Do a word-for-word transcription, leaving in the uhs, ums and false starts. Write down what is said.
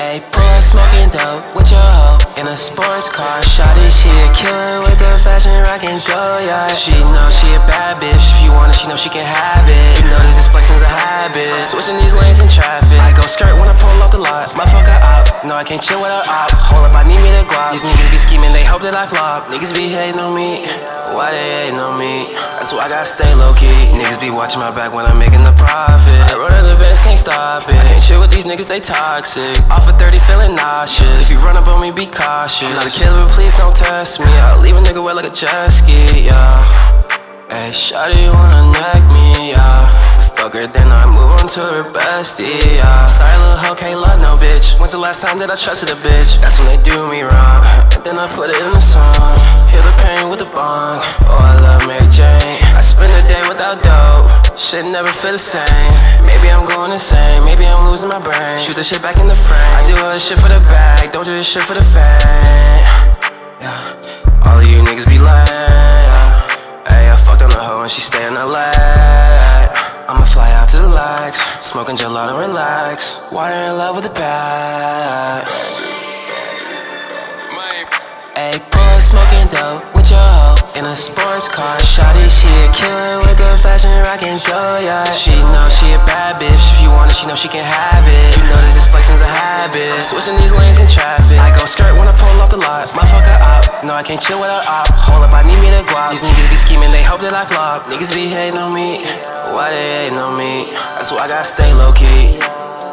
Ayy, pull up smoking dope with your hoe in a sports car. Shawty, she a killer with the fashion, rockin' go yard. She know she a bad bitch. If you want it, she know she can have it. You know that this flexing's a habit. I'm switching these lanes in traffic. I go skirt when I pull off the lot. Motherfucker up. No, I can't chill with her up. Hold up, I need me to guap. These niggas be scheming, they hope that I flop. Niggas be hating on me. Why they hating on me? That's why I gotta stay low key. Niggas be watching my back when I'm making the profit. I rode at the bench, can't stop it. I can't chill with these niggas, they toxic. Off of thirty, feeling nauseous. If you run up on me, be cautious. I'm not a killer, but please don't test me. I'll leave a nigga wet like a jet ski, yeah. Ayy, shawty wanna neck me, yeah. Fuck her, then I move on to her bestie, yeah. Sorry, little hoe, can't love no bitch. When's the last time that I trusted a bitch? That's when they do me wrong, and then I put it in a song. Heal the pain with the bong. Oh, I love Mary Jane. I spend the day without dope. Shit never feel the same. Maybe I'm going insane. Maybe I'm losing my brain. Shoot the shit back in the frame. I do all this shit for the bag. Don't do this shit for the fame. Yeah. All of you niggas be lame. Yeah. Ayy, I fucked on a hoe and she stay in L A. I'ma fly out to the legs, smoking gelato, relax. Water in love with the bag. Ayy, pull up smoking dope with your hoe in a sports car. Shawty, she a killer with the fashion, rockin' go yard. She know she a bad bitch. If you want it, she know she can have it. You know that this flexing's a habit. I'm switching these lanes in traffic. I go skirt when I pull off the lot. Motherfucker up. No, I can't chill with her up. Hold up, I need me to guap. These niggas be scheming, they hope that I flop. Niggas be hating on me. Why they hating on me? That's why I gotta stay low key.